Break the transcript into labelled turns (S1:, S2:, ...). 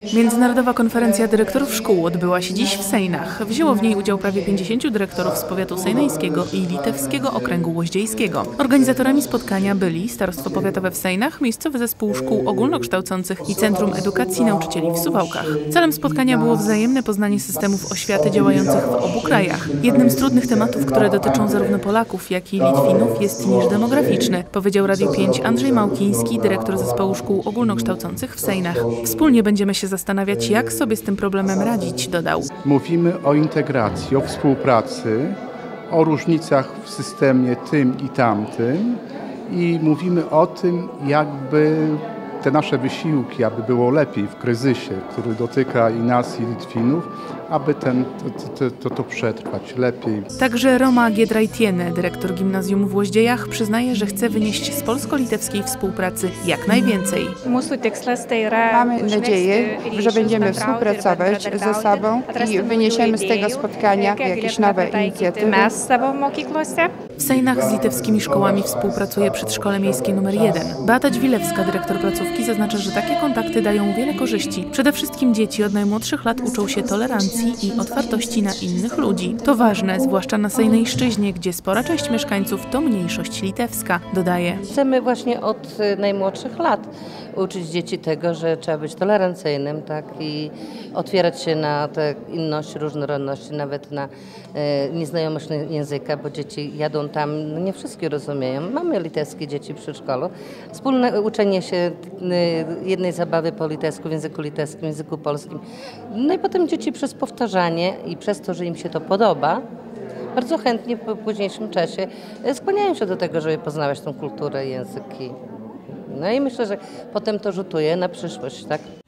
S1: Międzynarodowa konferencja dyrektorów szkół odbyła się dziś w Sejnach. Wzięło w niej udział prawie 50 dyrektorów z powiatu sejneńskiego i litewskiego okręgu łoździejskiego. Organizatorami spotkania byli Starostwo Powiatowe w Sejnach, Miejscowy Zespół Szkół Ogólnokształcących i Centrum Edukacji Nauczycieli w Suwałkach. Celem spotkania było wzajemne poznanie systemów oświaty działających w obu krajach. Jednym z trudnych tematów, które dotyczą zarówno Polaków, jak i Litwinów, jest niż demograficzny, powiedział Radio 5 Andrzej Małkiński, dyrektor Zespołu Szkół Ogólnokształcących w Sejnach. Wspólnie będziemy się zastanawiać, jak sobie z tym problemem radzić, dodał.
S2: Mówimy o integracji, o współpracy, o różnicach w systemie tym i tamtym i mówimy o tym, jakby te nasze wysiłki, aby było lepiej w kryzysie, który dotyka i nas, i Litwinów, aby to przetrwać lepiej.
S1: Także Roma Giedraitiene, dyrektor gimnazjum w Łoździejach, przyznaje, że chce wynieść z polsko-litewskiej współpracy jak najwięcej.
S3: Mamy nadzieję, że będziemy współpracować ze sobą i wyniesiemy z tego spotkania jakieś nowe inicjatywy.
S1: W Sejnach z litewskimi szkołami współpracuje przedszkole miejskie nr 1. Beata Dźwilewska, dyrektor placówki, zaznacza, że takie kontakty dają wiele korzyści. Przede wszystkim dzieci od najmłodszych lat uczą się tolerancji i otwartości na innych ludzi. To ważne, zwłaszcza na Sejnejszczyźnie, gdzie spora część mieszkańców to mniejszość litewska, dodaje.
S4: Chcemy właśnie od najmłodszych lat uczyć dzieci tego, że trzeba być tolerancyjnym, tak, i otwierać się na tę inność, różnorodność, nawet na nieznajomość języka, bo dzieci jadą tam, no nie wszystkie rozumieją. Mamy litewskie dzieci w przedszkolu. Wspólne uczenie się jednej zabawy po litewsku, w języku litewskim, w języku polskim. No i potem dzieci przez powtarzanie i przez to, że im się to podoba, bardzo chętnie po późniejszym czasie skłaniają się do tego, żeby poznawać tą kulturę, języki. No i myślę, że potem to rzutuje na przyszłość, tak?